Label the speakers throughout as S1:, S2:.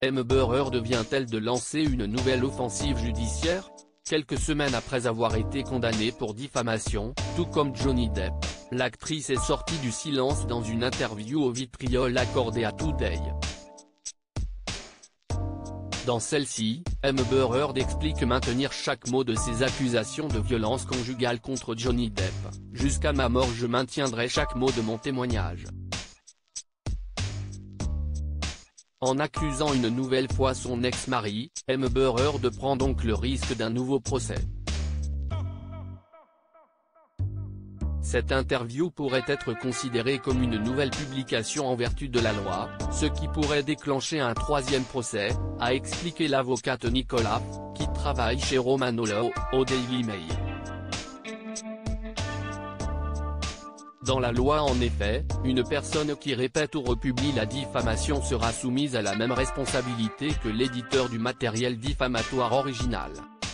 S1: Amber Heard vient-elle de lancer une nouvelle offensive judiciaire? Quelques semaines après avoir été condamnée pour diffamation, tout comme Johnny Depp, l'actrice est sortie du silence dans une interview au vitriol accordée à Today. Dans celle-ci, Amber Heard explique maintenir chaque mot de ses accusations de violence conjugale contre Johnny Depp. « Jusqu'à ma mort je maintiendrai chaque mot de mon témoignage. » En accusant une nouvelle fois son ex-mari, Amber Heard prend donc le risque d'un nouveau procès. Cette interview pourrait être considérée comme une nouvelle publication en vertu de la loi, ce qui pourrait déclencher un troisième procès, a expliqué l'avocate Nicola, qui travaille chez Romano Law, au Daily Mail. Dans la loi en effet, une personne qui répète ou republie la diffamation sera soumise à la même responsabilité que l'éditeur du matériel diffamatoire original.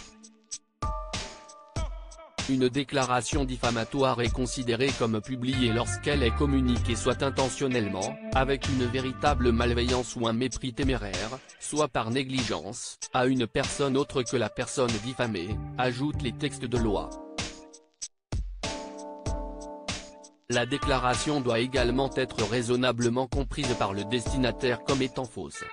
S1: Une déclaration diffamatoire est considérée comme publiée lorsqu'elle est communiquée soit intentionnellement, avec une véritable malveillance ou un mépris téméraire, soit par négligence, à une personne autre que la personne diffamée, ajoutent les textes de loi. La déclaration doit également être raisonnablement comprise par le destinataire comme étant fausse.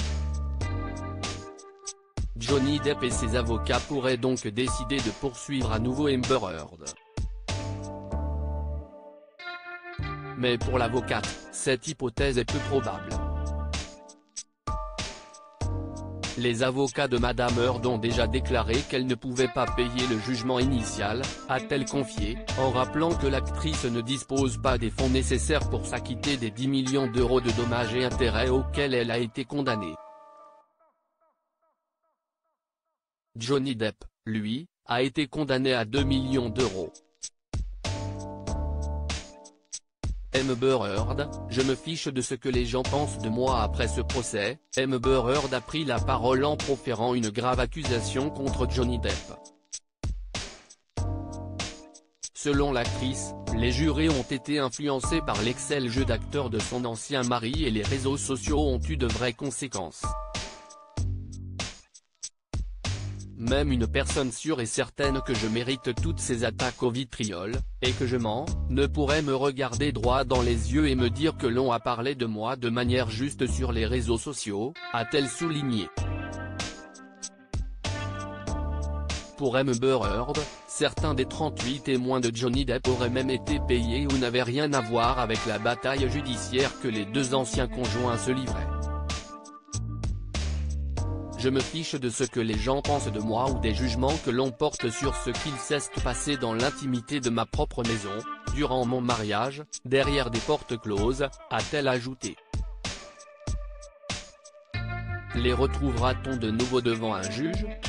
S1: Johnny Depp et ses avocats pourraient donc décider de poursuivre à nouveau Amber Heard. Mais pour l'avocate, cette hypothèse est peu probable. Les avocats de Madame Heard ont déjà déclaré qu'elle ne pouvait pas payer le jugement initial, a-t-elle confié, en rappelant que l'actrice ne dispose pas des fonds nécessaires pour s'acquitter des 10 millions d'euros de dommages et intérêts auxquels elle a été condamnée. Johnny Depp, lui, a été condamné à 2 millions d'euros. Amber Heard, je me fiche de ce que les gens pensent de moi après ce procès. Amber Heard a pris la parole en proférant une grave accusation contre Johnny Depp. Selon l'actrice, les jurés ont été influencés par l'excellent jeu d'acteur de son ancien mari et les réseaux sociaux ont eu de vraies conséquences. Même une personne sûre et certaine que je mérite toutes ces attaques au vitriol, et que je mens, ne pourrait me regarder droit dans les yeux et me dire que l'on a parlé de moi de manière juste sur les réseaux sociaux, a-t-elle souligné. Pour Amber Heard, certains des 38 témoins de Johnny Depp auraient même été payés ou n'avaient rien à voir avec la bataille judiciaire que les deux anciens conjoints se livraient. Je me fiche de ce que les gens pensent de moi ou des jugements que l'on porte sur ce qu'il s'est passé dans l'intimité de ma propre maison, durant mon mariage, derrière des portes closes, a-t-elle ajouté. Les retrouvera-t-on de nouveau devant un juge?